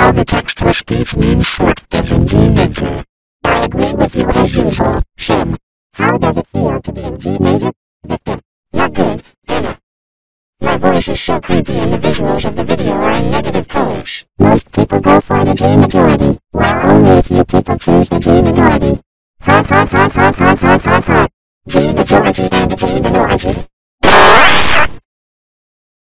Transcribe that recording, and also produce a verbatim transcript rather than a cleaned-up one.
All the text was speech means short, as in G major. I agree with you as usual, Sim. How does it feel to be in G major, Victor? Not good, Anna. My voice is so creepy and the visuals of the video are in negative colors. Most people go for the G majority, while only a few people choose the G minority. Ha ha ha ha ha ha ha ha. G majority and the G minority.